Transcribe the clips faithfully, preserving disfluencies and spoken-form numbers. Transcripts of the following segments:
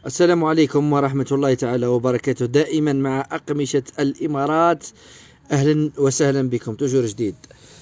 السلام عليكم ورحمة الله تعالى وبركاته. دائما مع أقمشة الإمارات، أهلا وسهلا بكم توجور جديد.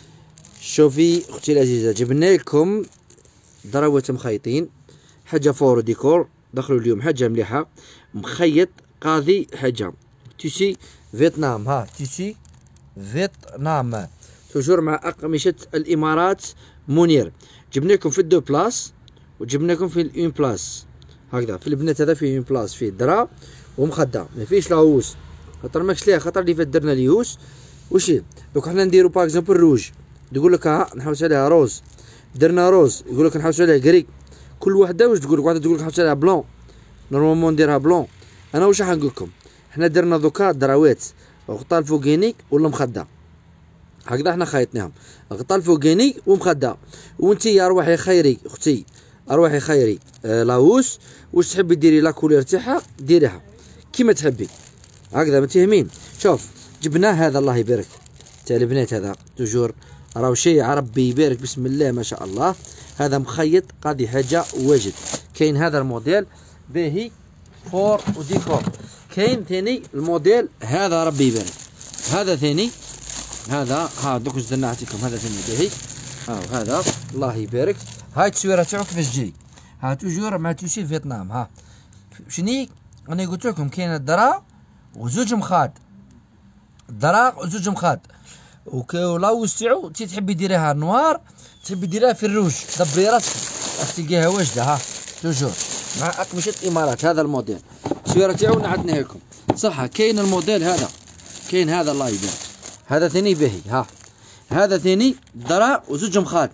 شوفي أختي العزيزة، جبنا لكم دروة مخيطين، حاجة فور ديكور. دخلوا اليوم حاجة مليحة، مخيط قاضي حاجة تيسي فيتنام. ها تيسي فيتنام توجور مع أقمشة الإمارات منير. جبنا لكم في الدو بلاس وجبنا لكم في الأون بلاس. هكذا في البنات هذا فيه اون بلاس، فيه درا ومخدة، ما فيهش لاهوس، خاطر ماكش ليها. خاطر اللي فات درنا ليهوس وشي. دوك حنا نديرو باغ اكزومبل روج، تقول لك ها نحوس عليها روز، درنا روز يقول لك نحوس عليها كري. كل وحده واش تقول لك، واحده تقول لك نحوس عليها بلون، نورمالمون نديرها بلون. انا واش راح نقول لكم، حنا درنا دوكا دراوات غطاء الفوقاني ولا مخدة، هكذا حنا خايطناهم غطاء الفوقاني ومخدة. وانتي يا روحي خيري اختي، اروحي خيري آه لاهوس، واش تحبي ديري لا كولير تاعها ديريها كيما تحبي، هكذا متفاهمين. شوف جبنا هذا الله يبارك تاع البنات، هذا توجور راهو شيء ربي يبارك بسم الله ما شاء الله. هذا مخيط قاضي حاجه واجد. كاين هذا الموديل باهي فور وديكور. كاين ثاني الموديل هذا ربي يبارك، هذا ثاني هذا ها دوك درنا نعطيكم هذا ثاني باهي. ها هذا الله يبارك. هاي التصويره تاعو كيفاش تجي، ها توجور مع توشي فيتنام. ها شني انا قلت لكم، كاين الدرا وزوج مخاط، الدرا وزوج مخاط ولاوس تاعو تي تحبي ديريها نوار، تحبي ديريها في الروج، دبري راسك راح تلقاها واجده. ها توجور مع اقمشه الامارات. هذا الموديل التصويره تاعو نعطيناها لكم صح. كاين الموديل هذا، كاين هذا الله يبارك، هذا ثاني باهي. ها هذا ثاني درا وزوج مخاط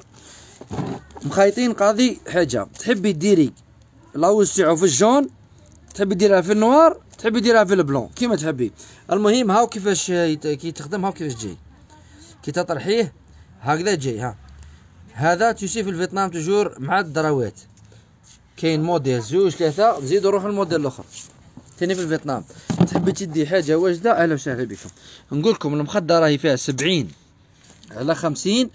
مخيطين قاضي حاجه. تحبي ديري لاوس تاعو في الجون، تحبي ديرها في النوار، تحبي ديرها في البلون كيما تحبي. المهم هاو كيفاش كي تخدم، هاو كيفاش جاي كي تطرحيه هكذا جاي. ها هذا تيسي في الفيتنام توجور مع الدراوات. كاين موديل زوج ثلاثه، نزيدو نروحو الموديل الاخر ثاني في الفيتنام. تحبي تدي حاجه واجده اهلا وسهلا بكم. نقول لكم المخده راهي فيها سبعين على خمسين،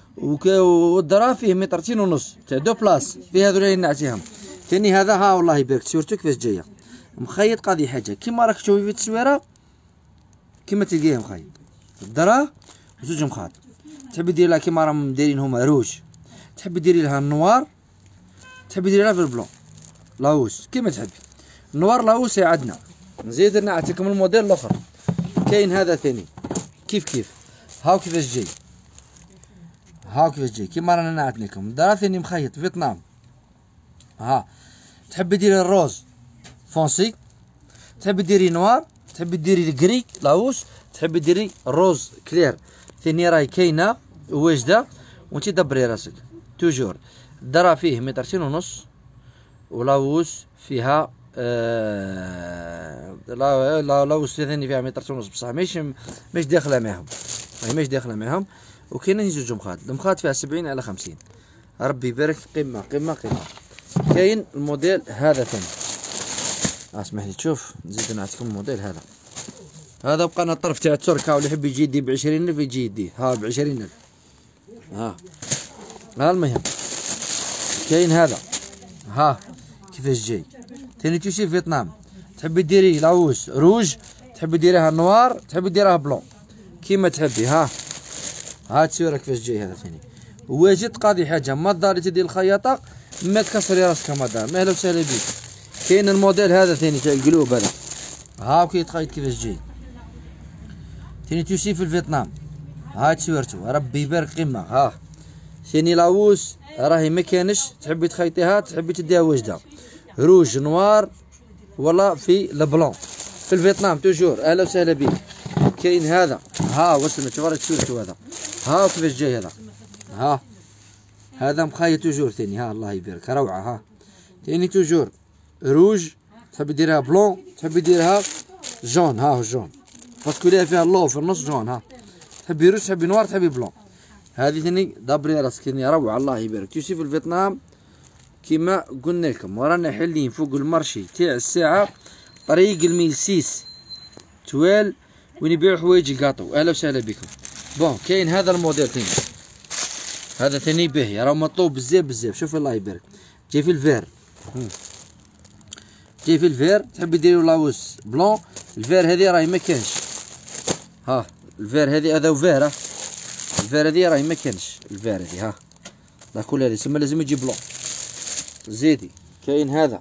والدرا فيه مترتين ونص تاع دو بلاس، فيه هذول اللي نعطيهم. ثاني هذا ها والله يبارك صورته كيفاش جايه، مخيط قاضي حاجه كيما راك تشوفي في التصويره كيما تلقيه مخيط الدرا وزوج مخاط. تحبي ديري لها كيما راهم دايرين هما روج، تحبي ديري لها النوار، تحبي ديري لها في البلون لاوس كيما تحبي. النوار لاوس عندنا. نزيد نعطيكم الموديل الاخر. كاين هذا ثاني كيف كيف، هاو كيفاش جاي، هاو كيفاش جاي كيما رانا نعطي لكم. الدرا ثاني مخيط فيتنام. ها تحبي ديري الروز فونسي، تحبي ديري نوار، تحبي ديري الكري لاوس، تحبي ديري الروز كلير. ثاني راهي كاينه واجده وانتي دبري راسك. توجور الدرا فيه مترتين ونص، ولاوس فيها آه لا لا لاوس ثاني فيها مترتين ونص، بصح ماشي مش داخله معاهم، ماهيش داخله معاهم. وكاينين زوج مخاط، المخاط فيها سبعين على خمسين. ربي يبارك، قمه قمه قمه. كاين الموديل هذا ثاني، اسمح لي تشوف نزيد نعطيكم الموديل هذا. هذا بقى الطرف تاع التركه، واللي يحب يجي يدي بعشرين ألف يجي يديه. ها بعشرين ألف. ها ها المهم كاين هذا ها كيفاش جاي ثاني تيشي فيتنام. تحبي ديري لاوس روج، تحبي ديريها نوار، تحبي ديريها بلون كيما تحبي. ها ها تصويره كيفاش جاي. هذا ثاني واجد قاضي حاجه، ما داري تدي الخياطه ما تكسري راسك ما دار. اهلا وسهلا بيك. كاين الموديل هذا ثاني تاع القلوب هذا، ها كي يتخيط كيفاش جاي ثاني تيسي في الفيتنام. ها تصويرته ربي يبارك قمه. ها ثاني لاوس راهي ما كانش، تحبي تخيطيها تحبي تديها واجده روج نوار ولا في البلون في الفيتنام توجور. اهلا وسهلا بيك. كاين هذا ها وصلت شوف راهي تصويرته هذا، ها كيفاش جاي هذا. ها هذا مخيط توجور ثاني. ها الله يبارك روعه. ها ثاني توجور روج، تحبي ديرها بلون، تحبي ديرها جون. ها هو جون باسكو ليها فيها اللو في النص جون. ها تحبي روج، تحبي نوار، تحبي بلون. هذه ثاني دبري راسك ثاني روعه الله يبارك. تيسي في الفيتنام كيما قلنا لكم، ورانا حالين فوق المارشي تاع الساعه طريق الميلسيس توال وين يبيعوا حوايج الكاطو. اهلا وسهلا بكم. بون كاين هذا الموديل ثاني، هذا ثاني باهي راه مطلوب بزاف بزاف. شوف الله يبارك جاي في الفير. جاي في الفير، تحبي ديري لاوس بلون، الفير هذه راهي ما كانش. ها الفير هذه هذا وفير، الفير هذه راهي ما كانش، الفير هذه ها لا كولور يسمى لازم يجي بلون. زيدي كاين هذا،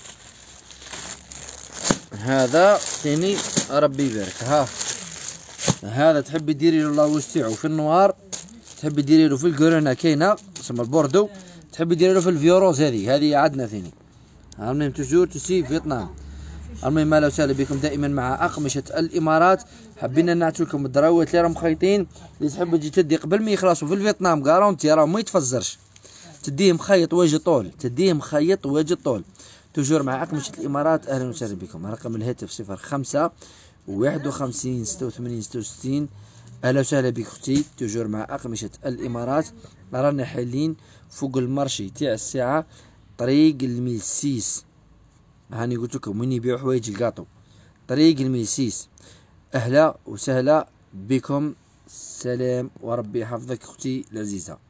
هذا ثاني ربي يبارك. ها هذا تحبي ديري له لاوس تاعو في النوار، تحبي ديري له في الكورونا كاينه تسمى البوردو، تحبي ديري له في الفيروز هذه هذه عندنا ثاني. المهم توجور تسي فيتنام. المهم اهلا وسهلا بكم دائما مع اقمشه الامارات. حبينا نعطي لكم الدراوات اللي راهم مخيطين، اللي تحب تجي تدي قبل ما يخلصوا في الفيتنام كارونتي راه ما يتفزرش، تديه مخيط وجه طول، تديه مخيط وجه طول. توجور مع اقمشه الامارات. اهلا وسهلا بكم. رقم الهاتف صفر خمسة واحد وخمسين ستة وثمانين ستة وستين. اهلا وسهلا بك اختي. توجور مع اقمشه الامارات. رانا حالين فوق المرشي تاع الساعه طريق الميلسيس. هاني قلت لكم وين يبيعوا حوايج الكاطو، طريق الميلسيس. اهلا وسهلا بكم. سلام وربي يحفظك اختي العزيزه.